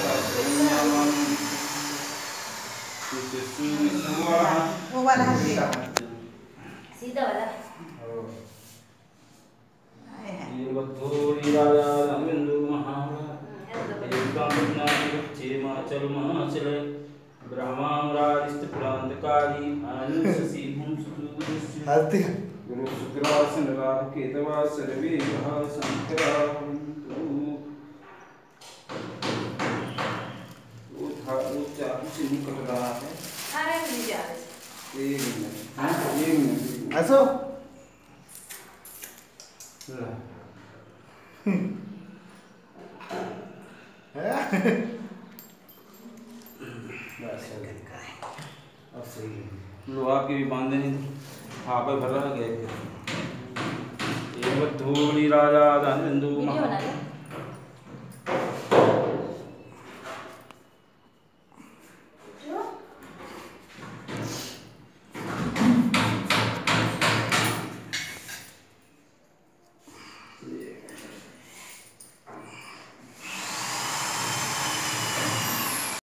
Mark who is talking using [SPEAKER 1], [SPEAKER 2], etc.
[SPEAKER 1] वो वाला सीधा वाला ये बद्धोरी राजा रामेंद्र महाचल ब्रह्मारादिष्टपुरांतकारी आनुषसीभूम सुदुर्दुष्य गुरु शुक्रासन राहु केतवा सर्वे ग्रहा संकरावन्तु वो चाकू से निकल रहा है। अरे नहीं जा रहे एक मिनट ऐसा अब सही है लोहा के भी बांधे नहीं हाँ पर भर रहा गया ये धूली राजा धन